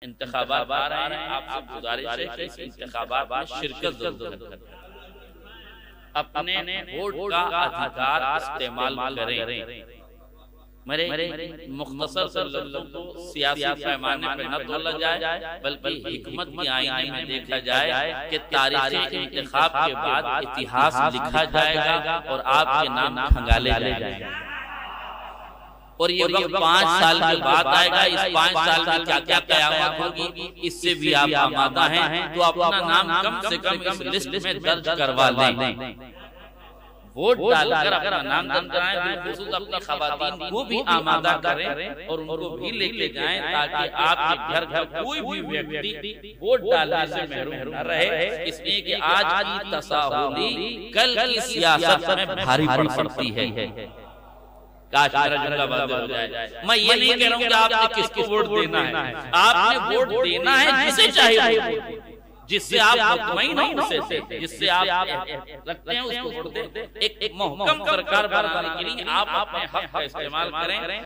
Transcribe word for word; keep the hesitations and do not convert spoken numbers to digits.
انتخابات آ رہے ہیں، آپ سے گزارش ہے کہ اس انتخابات میں شرکت ضرور کریں، اپنے ووٹ کا ادھیکار استعمال کریں۔ میرے مختصر سے لفظوں کو سیاسی پیمانے پہ نہ تولا جائے، بلکہ حکمت کی آئینے میں دیکھا جائے کہ تاریخ انتخاب کے بعد اتہاس لکھا جائے گا اور آپ کے نام کھنگالے جائیں گے، اور یہ وقت پانچ سال کے بعد آئے گا۔ اس پانچ سال میں کیا کیا قیامت ہوگی، اس سے بھی آپ آمادہ ہیں، تو اپنا نام کم سے کم اس لسٹ میں درج کروا لیں۔ ووٹ ڈال کر اپنا نام درج کرائیں، بالخصوص اپنی خواتین کو بھی آمادہ کریں اور ان کو بھی لے کے جائیں، تاکہ آپ کے گھر کا کوئی بھی ویکتی ووٹ ڈالنے سے محروم نہ رہے، اس لیے کہ آج کی تساہلی کل کی سیاست میں بھاری پڑ سکتی ہے۔ کاش میرا جملہ واضح ہو جائے۔ میں یہ نہیں کہہ رہا ہوں کہ آپ نے کس کو ووٹ دینا ہے، آپ نے ووٹ دینا ہے جسے چاہیے، جس سے آپ مطمئن ہوں اسے دیں، جس سے آپ رکھتے ہیں اس کو ووٹ دیں۔ ایک محکم سرکار بنانے کے لیے آپ اپنے حق کا استعمال کریں۔